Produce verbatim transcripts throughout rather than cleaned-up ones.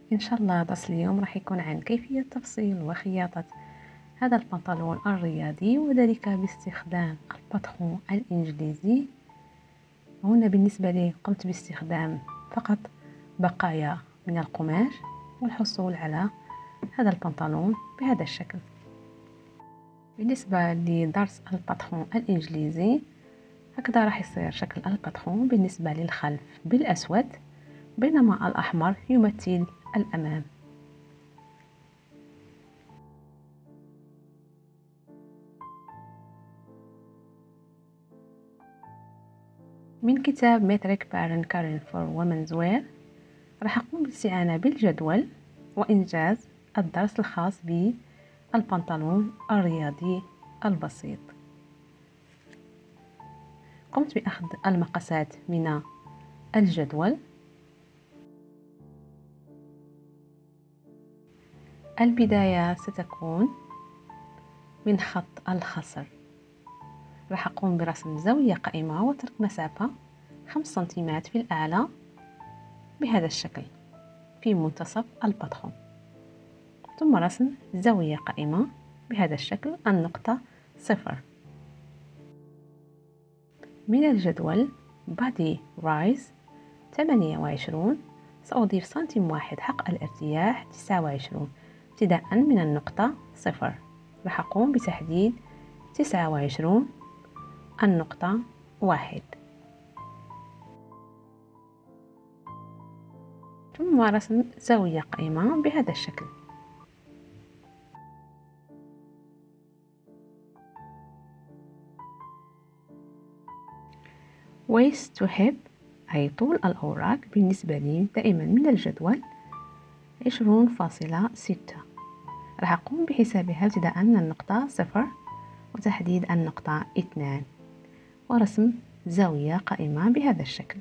إن شاء الله درس اليوم راح يكون عن كيفية تفصيل وخياطة هذا البنطلون الرياضي، وذلك باستخدام الباترون الإنجليزي. هنا بالنسبة لي قمت باستخدام فقط بقايا من القماش والحصول على هذا البنطلون بهذا الشكل. بالنسبة لدرس الباترون الإنجليزي هكذا راح يصير شكل الباترون بالنسبة للخلف بالأسود، بينما الأحمر يمثل الأمام. من كتاب متريك بارن كارين فور وومنز وير راح أقوم بالاستعانة بالجدول وإنجاز الدرس الخاص بالبنطلون الرياضي البسيط. قمت بأخذ المقاسات من الجدول. البداية ستكون من خط الخصر، راح أقوم برسم زاوية قائمة وترك مسافة خمس سنتيمات في الأعلى بهذا الشكل في منتصف الباترون، ثم رسم زاوية قائمة بهذا الشكل النقطة صفر. من الجدول body rise ثمانية وعشرين سأضيف سنتيم واحد حق الارتياح تسعة وعشرين ابتداء من النقطة صفر. راح أقوم بتحديد تسعة وعشرين النقطة واحد، ثم رسم زاوية قائمة بهذا الشكل. waist to hip أي طول الأوراق بالنسبة لي دائما من الجدول عشرون فاصلة ستة. راح أقوم بحسابها ابتداء من النقطة صفر وتحديد النقطة اثنان ورسم زاوية قائمة بهذا الشكل.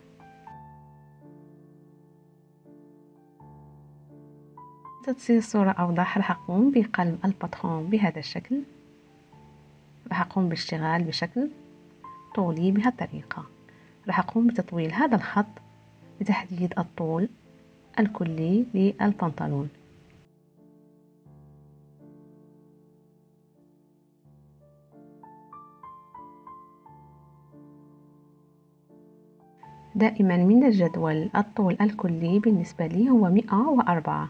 لتصير الصورة أوضح راح أقوم بقلب الباترون بهذا الشكل. راح أقوم بالاشتغال بشكل طولي بهالطريقة. راح أقوم بتطويل هذا الخط لتحديد الطول الكلي للبنطلون. دائما من الجدول الطول الكلي بالنسبة لي هو مئة وأربعة.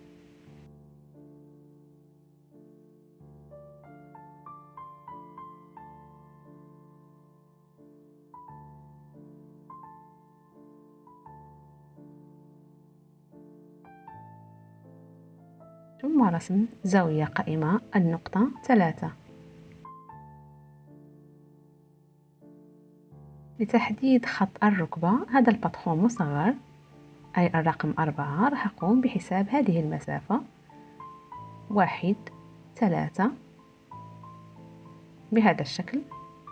ثم رسم زاوية قائمة النقطة ثلاثة. لتحديد خط الركبة هذا الباترون مصغر أي الرقم أربعة، راح أقوم بحساب هذه المسافة واحد ثلاثة بهذا الشكل.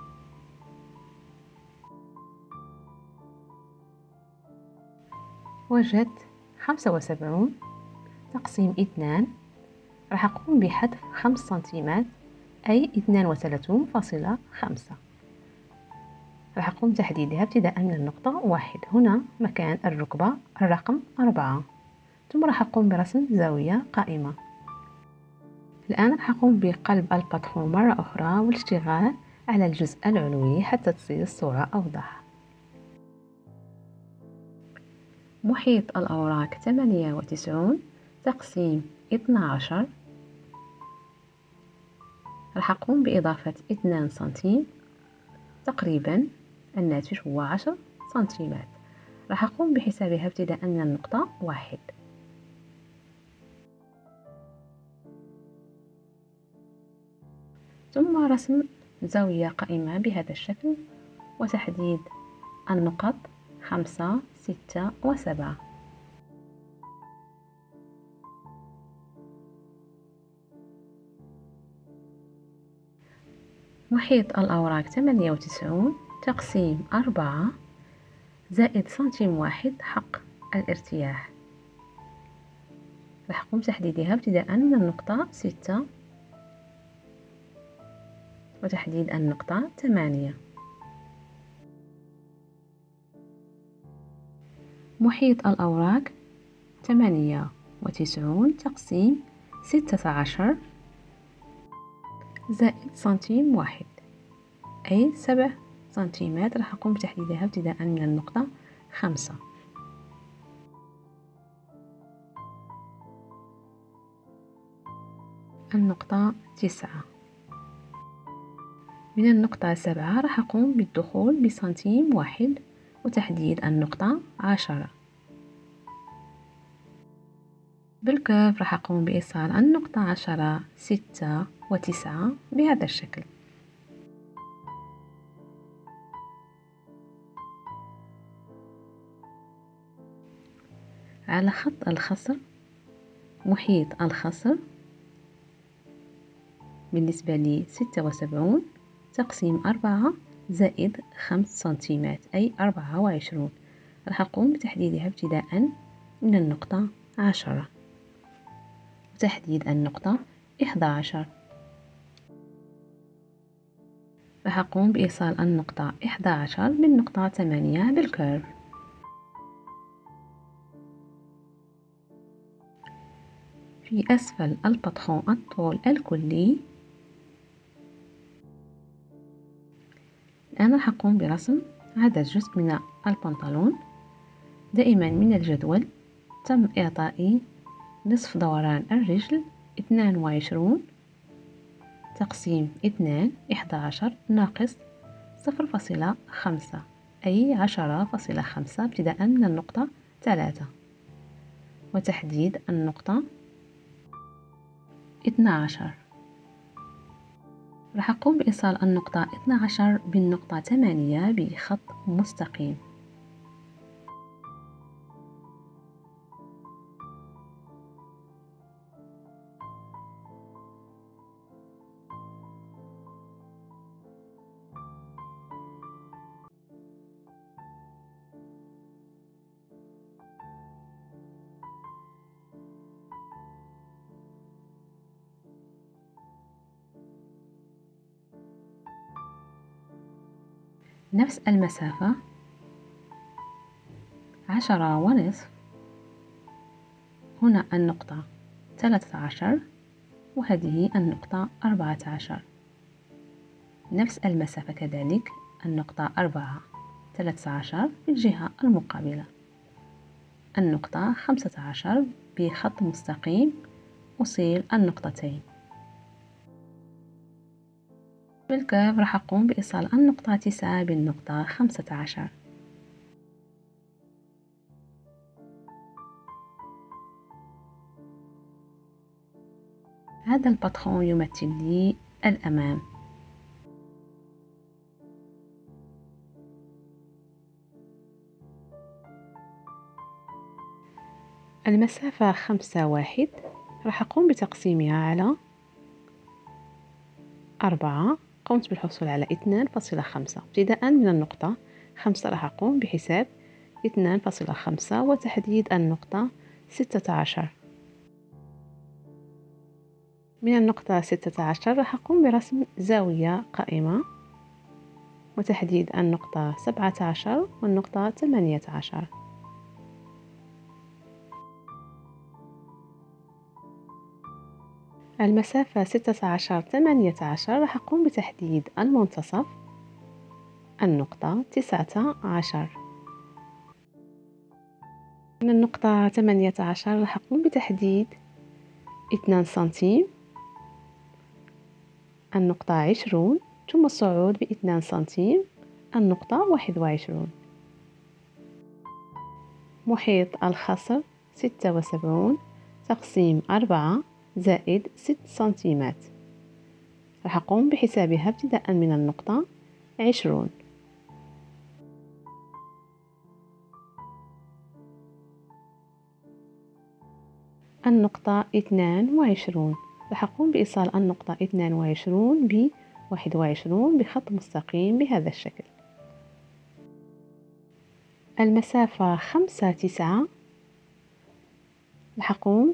وجدت خمسة وسبعون تقسيم اثنان، راح أقوم بحذف خمس سنتيمات أي اثنان وثلاثون فاصلة خمسة. راح أقوم تحديدها ابتداء من النقطة واحد، هنا مكان الركبة الرقم أربعة، ثم راح أقوم برسم زاوية قائمة. الآن راح أقوم بقلب الباترون مرة أخرى والاشتغال على الجزء العلوي حتى تصير الصورة أوضح. محيط الأوراق ثمانية وتسعون تقسيم اثني عشر، راح أقوم بإضافة اثنان سنتيم، تقريبا الناتج هو عشر سنتيمات. راح أقوم بحسابها ابتداء من النقطة واحد. ثم رسم زاوية قائمة بهذا الشكل وتحديد النقط خمسة ستة وسبعة. محيط الأوراق ثمانية وتسعون تقسيم أربعة زائد سنتيم واحد حق الارتياح، راح أقوم تحديدها ابتداء من النقطة ستة وتحديد النقطة ثمانية. محيط الأوراق ثمانية وتسعون تقسيم ستة عشر زائد سنتيم واحد، أي سبع سنتيمات. راح أقوم بتحديدها ابتداء من النقطة خمسة. النقطة تسعة. من النقطة سبعة راح أقوم بالدخول بسنتيم واحد وتحديد النقطة عشرة. بالكيرف راح أقوم بإيصال النقطة عشرة، ستة وتسعة بهذا الشكل. على خط الخصر، محيط الخصر بالنسبة لي ستة وسبعون تقسيم أربعة زائد خمس سنتيمات، أي أربعة وعشرون. راح أقوم بتحديدها ابتداء من النقطة عشرة وتحديد النقطة إحدى عشر. راح أقوم بإيصال النقطة إحدى عشر بالنقطة ثمانية بالكيرف. في أسفل الباترون الطول الكلي، الآن راح أقوم برسم هذا الجزء من البنطلون. دائما من الجدول تم إعطائي نصف دوران الرجل اثنان وعشرون تقسيم اثنان إحدى عشر ناقص صفر فاصلة خمسة، أي عشرة فاصلة خمسة ابتداء من النقطة ثلاثة وتحديد النقطة اثنى عشر. راح أقوم بإيصال النقطة اثنى عشر بالنقطة ثمانية بخط مستقيم. نفس المسافة عشرة ونصف، هنا النقطة ثلاثة عشر وهذه النقطة أربعة عشر. نفس المسافة كذلك النقطة أربعة ثلاثة عشر في الجهة المقابلة. النقطة خمسة عشر بخط مستقيم أصيل النقطتين. بالكيرف راح أقوم بإيصال النقطة تسعة بالنقطة خمسة عشر. هذا الباترون يمثل لي الأمام. المسافة خمسة واحد راح أقوم بتقسيمها على أربعة، قمت بالحصول على اثنان فاصلة خمسة. ابتداء من النقطة خمسة راح أقوم بحساب اثنان فاصلة خمسة وتحديد النقطة ستة عشر. من النقطة ستة عشر راح أقوم برسم زاوية قائمة وتحديد النقطة سبعة عشر والنقطة ثمانية عشر. المسافة ستة عشر ثمانية عشر راح أقوم بتحديد المنتصف النقطة تسعة عشر. من النقطة ثمانية عشر راح أقوم بتحديد اثنان سنتيم النقطة عشرون، ثم الصعود باثنان سنتيم النقطة واحد وعشرون. محيط الخصر ستة وسبعون تقسيم أربعة زائد ست سنتيمات. راح أقوم بحسابها ابتداء من النقطة عشرون. النقطة اثنان وعشرون راح أقوم بإيصال النقطة اثنان وعشرون ب واحد وعشرون بخط مستقيم بهذا الشكل. المسافة خمسة تسعة راح أقوم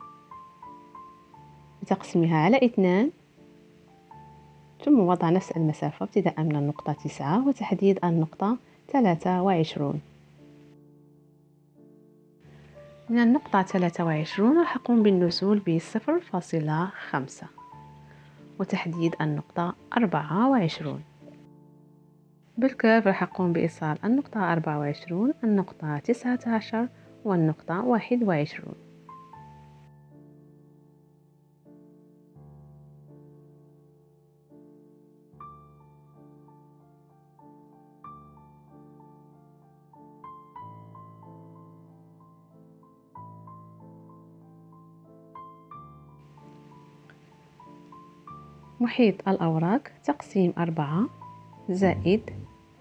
بتقسيمها على اثنان ثم وضع نفس المسافة ابتداء من النقطة تسعة وتحديد النقطة ثلاثة وعشرون. من النقطة ثلاثة وعشرون راح أقوم بالنزول بصفر فاصلة خمسة وتحديد النقطة أربعة وعشرون. بالكيرف راح أقوم بإيصال النقطة أربعة وعشرون، النقطة تسعة عشر والنقطة واحد وعشرون. محيط الأوراق تقسيم أربعة زائد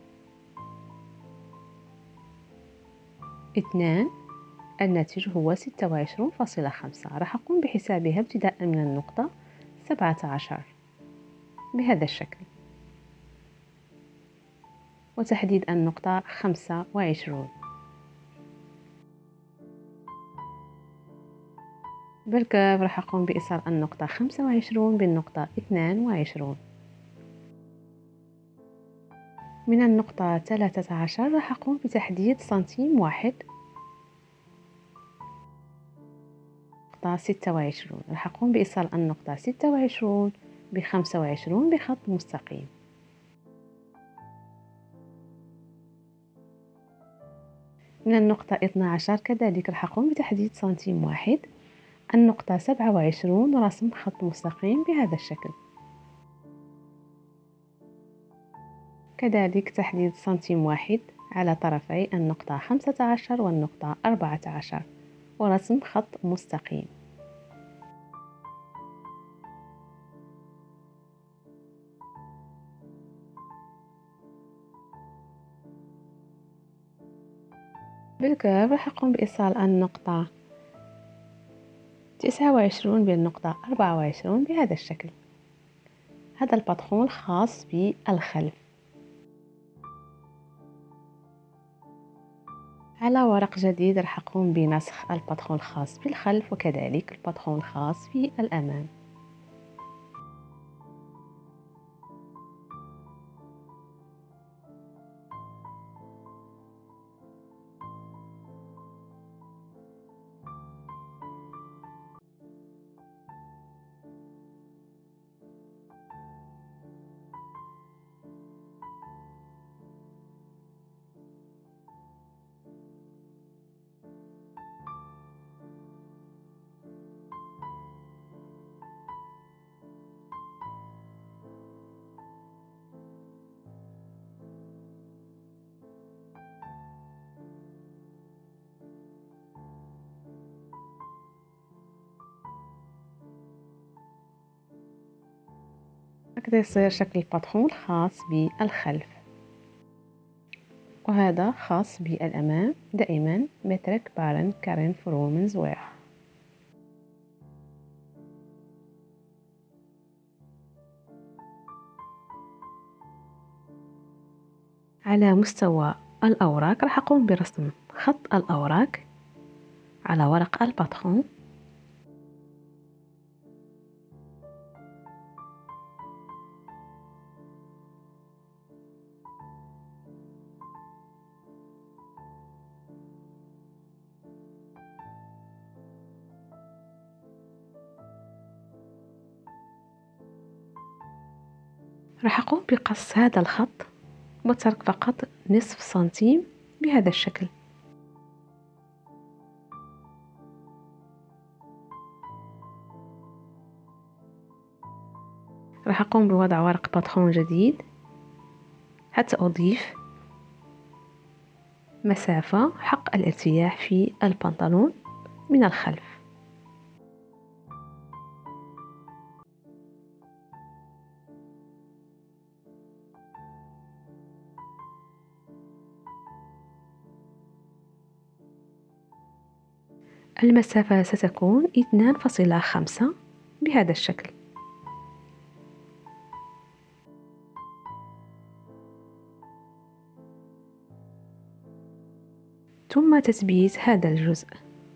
اثنان، الناتج هو ستة وعشرون فاصلة خمسة. راح أقوم بحسابها ابتداء من النقطة سبعة عشر بهذا الشكل، وتحديد النقطة خمسة وعشرون. بالكيرف راح أقوم بإيصال النقطة خمسة وعشرون بالنقطة اثنان وعشرون. من النقطة ثلاثة عشر راح أقوم بتحديد سنتيم واحد. نقطة ستة وعشرون راح أقوم بإيصال النقطة ستة وعشرون بخمسة وعشرون بخط مستقيم. من النقطة اثنا عشر كذلك راح أقوم بتحديد سنتيم واحد. النقطة سبعة وعشرون رسم خط مستقيم بهذا الشكل. كذلك تحديد سنتيم واحد على طرفي النقطة خمسة عشر والنقطة أربعة عشر ورسم خط مستقيم. بالكيرف راح أقوم بإيصال النقطة تسعة وعشرون بالنقطة أربعة وعشرون بهذا الشكل. هذا الباترون الخاص بالخلف. على ورق جديد راح أقوم بنسخ الباترون الخاص بالخلف وكذلك الباترون الخاص بالأمام. هكذا يصير شكل الباترون الخاص بالخلف، وهذا خاص بالأمام. دائما مترك بارن كارين فرومنز وير. على مستوى الأوراق راح أقوم برسم خط الأوراق على ورق الباترون. راح أقوم بقص هذا الخط وترك فقط نصف سنتيم بهذا الشكل. راح أقوم بوضع ورق باترون جديد حتى أضيف مسافة حق الارتياح في البنطلون من الخلف. المسافة ستكون اثنان فاصلة خمسة بهذا الشكل. ثم تثبيت هذا الجزء.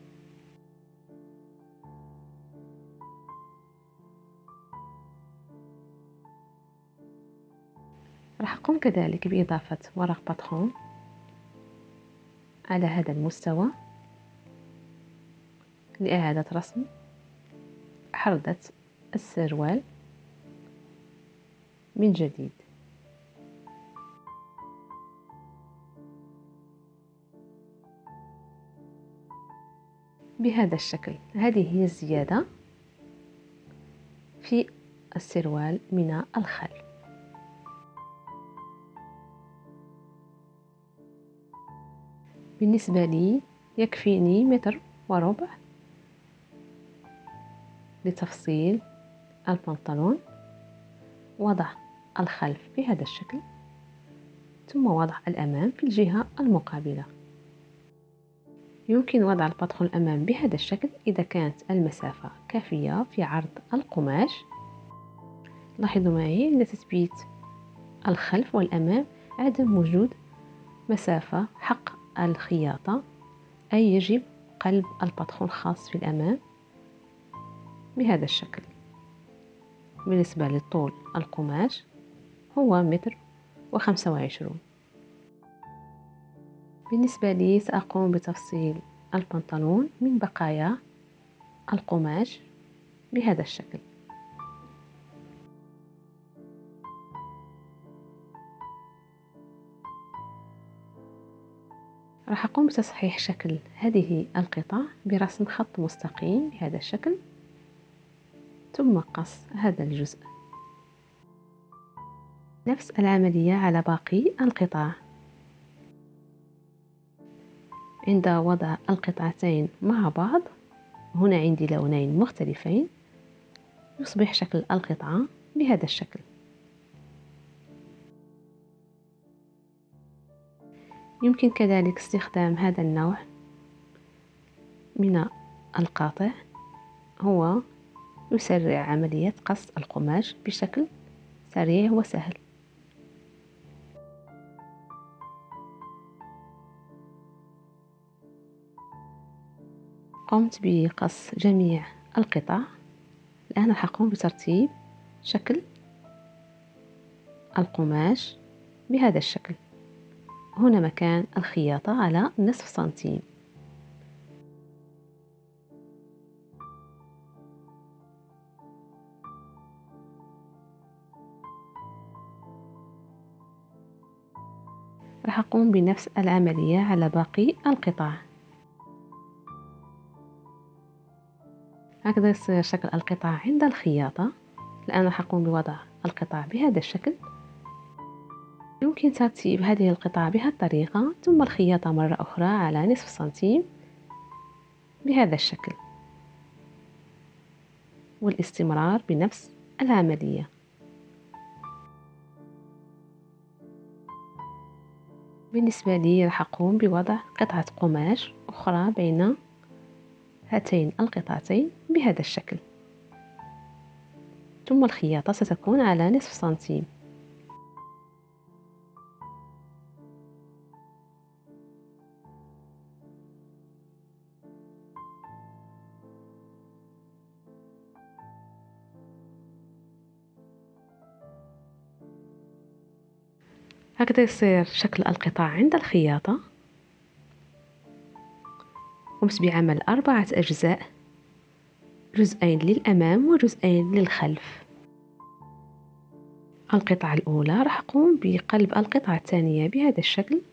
راح أقوم كذلك بإضافة ورق باترون على هذا المستوى لإعادة رسم حردة السروال من جديد. بهذا الشكل. هذه هي الزيادة في السروال من الخلف. بالنسبة لي يكفيني متر وربع لتفصيل البنطلون. وضع الخلف بهذا الشكل، ثم وضع الأمام في الجهة المقابلة. يمكن وضع البطخ الأمام بهذا الشكل إذا كانت المسافة كافية في عرض القماش. لاحظوا معي عند تثبيت الخلف والأمام عدم وجود مسافة حق الخياطة، أي يجب قلب البطخ الخاص في الأمام بهذا الشكل. بالنسبة لطول القماش هو متر وخمسة وعشرون. بالنسبة لي سأقوم بتفصيل البنطلون من بقايا القماش بهذا الشكل. راح أقوم بتصحيح شكل هذه القطع برسم خط مستقيم بهذا الشكل، ثم قص هذا الجزء. نفس العملية على باقي القطع. عند وضع القطعتين مع بعض، هنا عندي لونين مختلفين، يصبح شكل القطعة بهذا الشكل. يمكن كذلك استخدام هذا النوع من القاطع، هو يسرع عملية قص القماش بشكل سريع وسهل. قمت بقص جميع القطع. الآن راح أقوم بترتيب شكل القماش بهذا الشكل. هنا مكان الخياطة على نصف سنتيم. راح أقوم بنفس العملية على باقي القطع. هكذا يصير شكل القطع عند الخياطة. الآن راح أقوم بوضع القطع بهذا الشكل. يمكن ترتيب هذه القطع بهذه الطريقة، ثم الخياطة مرة أخرى على نصف سنتيم بهذا الشكل، والاستمرار بنفس العملية. بالنسبة لي راح أقوم بوضع قطعة قماش أخرى بين هاتين القطعتين بهذا الشكل، ثم الخياطة ستكون على نصف سنتيم. هكذا يصير شكل القطع عند الخياطة. قمت بعمل أربعة أجزاء، جزئين للأمام وجزئين للخلف. القطعة الأولى راح أقوم بقلب القطعة الثانية بهذا الشكل،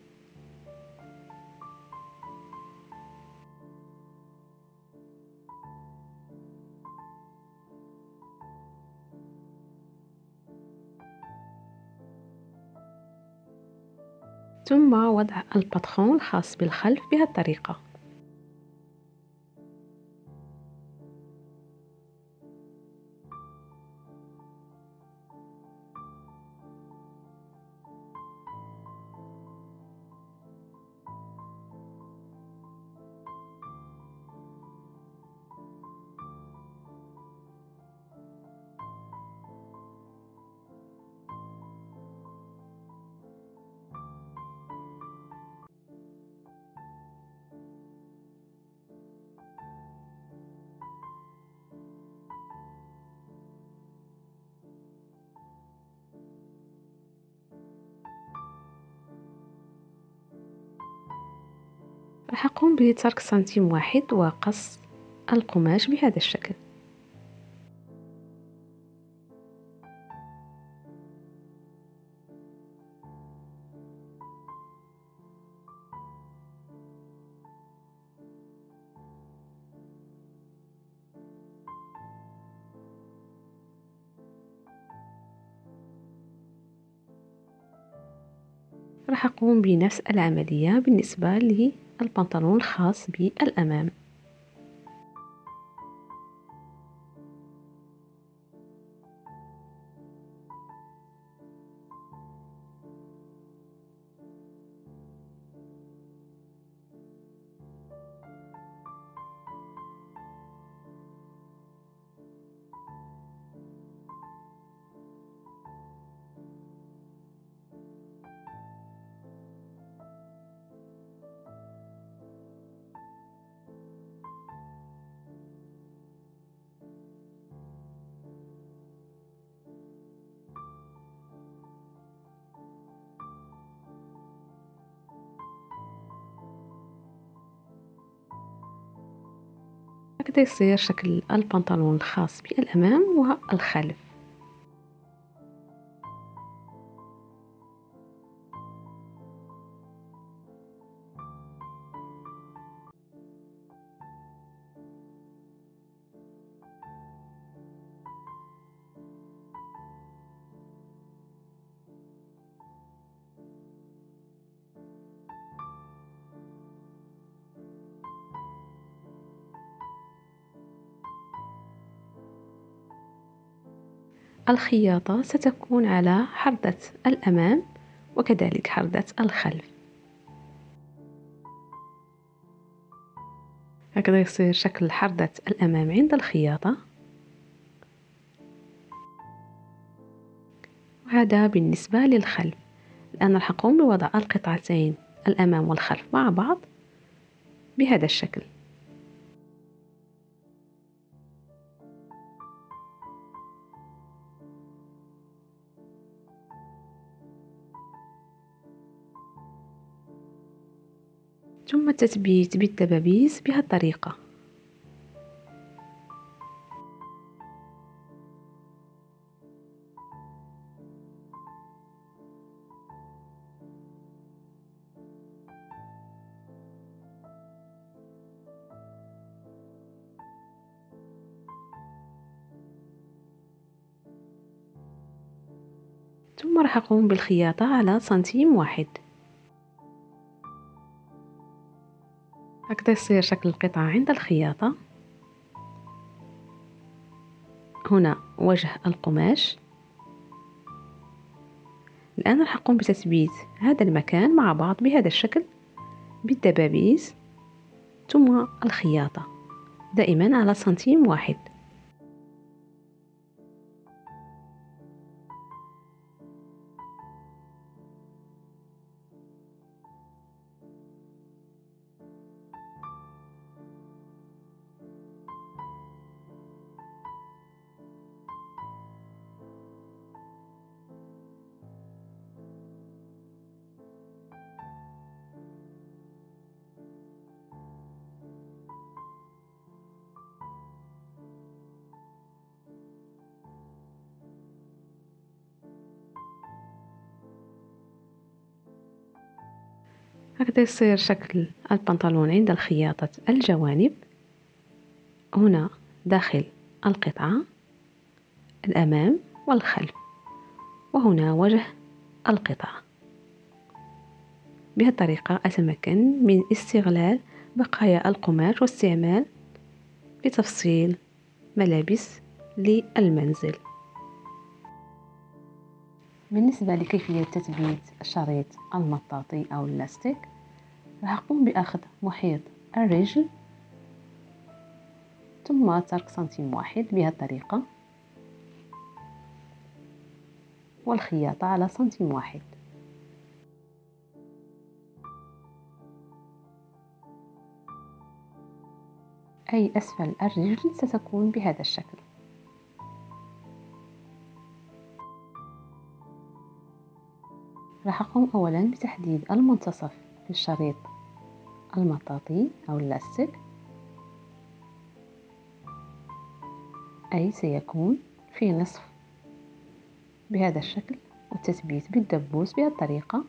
ثم وضع البطخون الخاص بالخلف بهذه الطريقة. راح أقوم بترك سنتيم واحد وقص القماش بهذا الشكل. راح أقوم بنفس العملية بالنسبة للبنطلون الخاص بالأمام. هكذا يصير شكل البنطلون الخاص بالأمام والخلف. الخياطة ستكون على حردة الأمام وكذلك حردة الخلف. هكذا يصير شكل حردة الأمام عند الخياطة، وهذا بالنسبة للخلف. الآن راح أقوم بوضع القطعتين الأمام والخلف مع بعض بهذا الشكل. ثم التثبيت بالدبابيس بهذه الطريقة. ثم راح أقوم بالخياطة على سنتيم واحد. هكذا يصير شكل القطعة عند الخياطة. هنا وجه القماش. الآن راح أقوم بتثبيت هذا المكان مع بعض بهذا الشكل بالدبابيس ثم الخياطة دائما على سنتيم واحد. هكذا يصير شكل البنطلون عند الخياطة الجوانب. هنا داخل القطعة الأمام والخلف، وهنا وجه القطعة. بهذه الطريقة أتمكن من استغلال بقايا القماش واستعمال لتفصيل ملابس للمنزل. بالنسبة لكيفية تثبيت شريط المطاطي أو اللاستيك، راح أقوم بأخذ محيط الرجل ثم ترك سنتيم واحد بهذه الطريقة، والخياطة على سنتيم واحد. أي أسفل الرجل ستكون بهذا الشكل. راح أقوم أولا بتحديد المنتصف للشريط المطاطي أو اللاستيك، أي سيكون في نصف بهذا الشكل، والتثبيت بالدبوس بهذه الطريقة.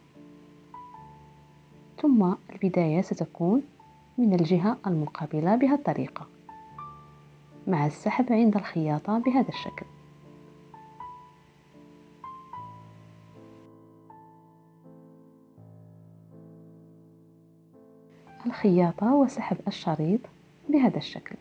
ثم البداية ستكون من الجهة المقابلة بهذه الطريقة، مع السحب عند الخياطة بهذا الشكل. الخياطة وسحب الشريط بهذا الشكل.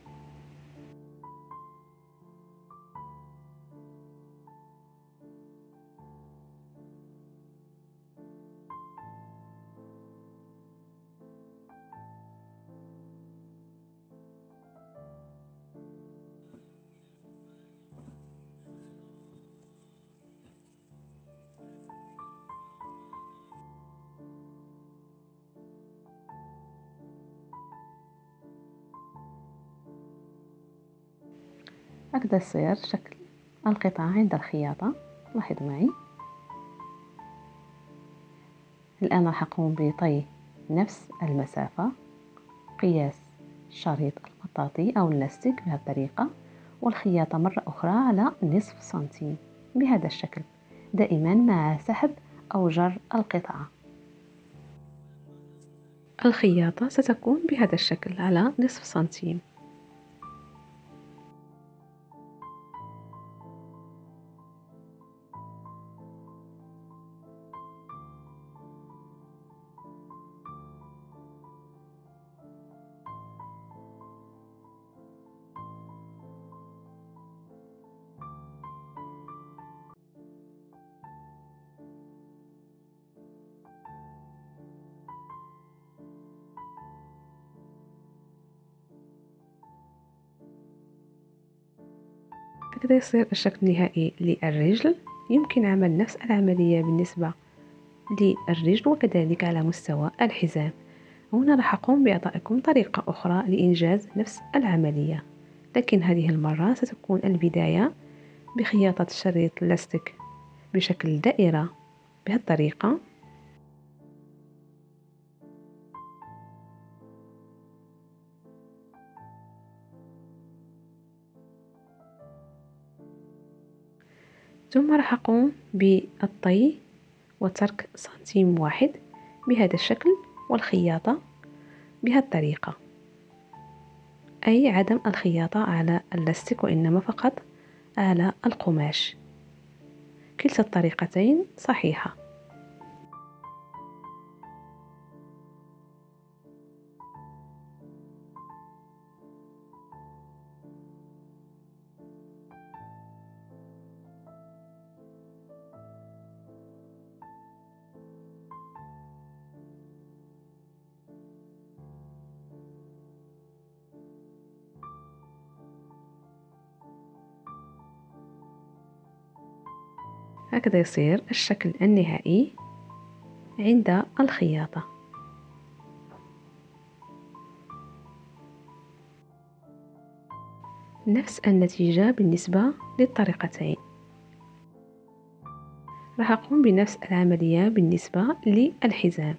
هكذا يصير شكل القطعة عند الخياطة. لاحظ معي. الآن راح أقوم بطي نفس المسافة قياس شريط المطاطي أو اللاستيك بهذه الطريقة، والخياطة مرة أخرى على نصف سنتيم بهذا الشكل، دائما مع سحب أو جر القطعة. الخياطة ستكون بهذا الشكل على نصف سنتيم. هكذا يصير الشكل النهائي للرجل. يمكن عمل نفس العملية بالنسبة للرجل وكذلك على مستوى الحزام. هنا راح أقوم بإعطائكم طريقة أخرى لإنجاز نفس العملية، لكن هذه المرة ستكون البداية بخياطة شريط اللاستيك بشكل دائرة بهذه الطريقة، ثم راح أقوم بالطي وترك سنتيم واحد بهذا الشكل، والخياطة بهذه الطريقة، أي عدم الخياطة على اللاستيك وإنما فقط على القماش. كلتا الطريقتين صحيحة. هكذا يصير الشكل النهائي عند الخياطة. نفس النتيجة بالنسبة للطريقتين. راح أقوم بنفس العملية بالنسبة للحزام.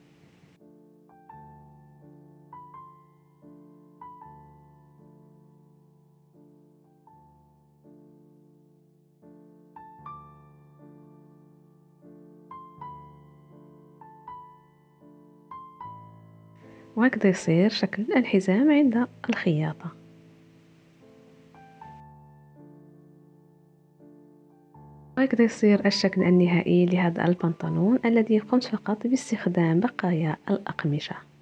وهكذا يصير شكل الحزام عند الخياطة. وهكذا يصير الشكل النهائي لهذا البنطلون الذي قمت فقط باستخدام بقايا الأقمشة.